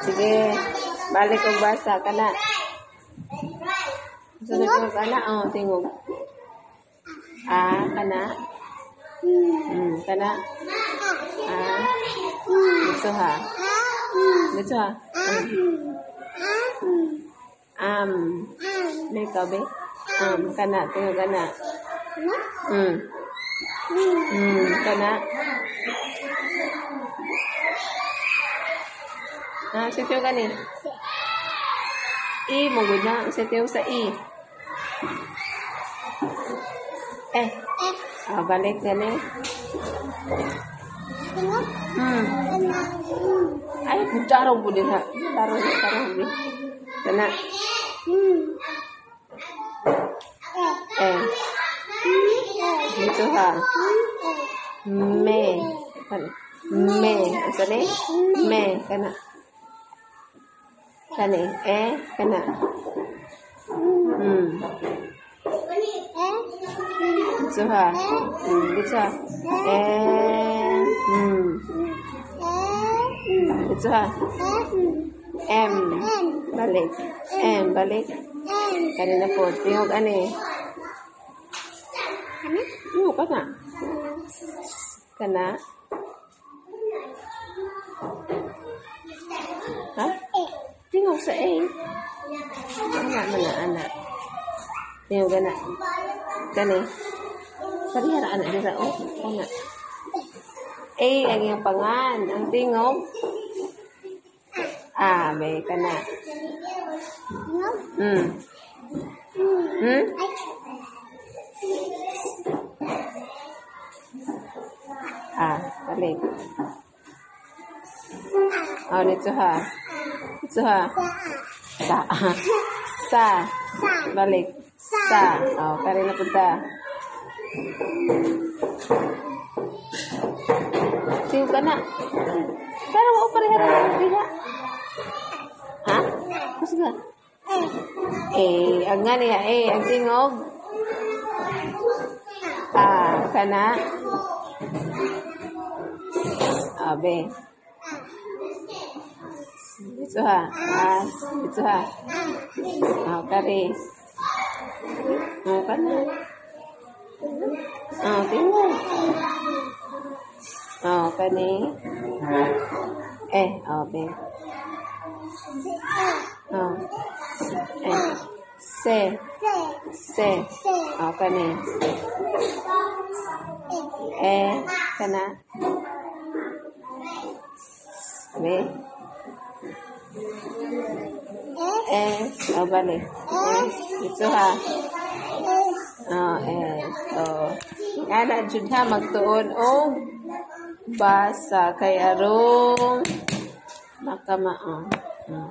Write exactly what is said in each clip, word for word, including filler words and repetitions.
Sige, balik og basa kana. Sunod mo kana, oh, tingog. Ah, kana. Hmm, kana. Ah. Dito ha. Dito ha. Um. May kabe. Um, kana, tingog kana. Hmm. Hmm, kana. Ah, sitiyo ka ni. I, mugod na. Sitiyo sa I. Eh. Ah, balik ka ni. Hmm. Ay, tarong po din ha. Tarong, tarong din. Kana. Eh. Dito ha. Me. Kana. Me. Isa ni? Me. Kana. Kana. Eh. Kana. Hmm. Dito ha. Hmm. Dito ha. Eh. Hmm. Dito ha. M. Balik. M. Balik. Kanina po. Tingog ani. Tingog ka na. Kana. Ha? Tingog sa A. Anak mga anak. Tingog ka na. Kani. Parihara anak dira o. Anak. A ang iyong pangan. Ang tingog. Ah, may ka na. Hmm. Hmm? Ah, balik. Oh, dito ha. Dito ha. Sa. Sa. Balik. Sa. Oh, kari na punta. Tingog ka na. Pero mo parehara na biha. Ha? Kasi nga. Eh, ang nga niya, eh, ang tingog. Ah, kana. Abe. Dito ha. Ah, dito ha. Ah, kari. Ah, kana. Ah, tingog. Ah, kani. Eh, abe. Oh. Eh. Se. Se. Oh, kani. Eh, kana. Be. Eh, oh, balik. Eh, ito ha. Oh, eh. So, ana jud ha magtuon og basa kay arong makamao. Hmm.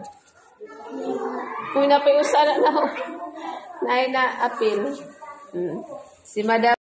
Kung napayusa na na, na apil. Hmm. Si Madam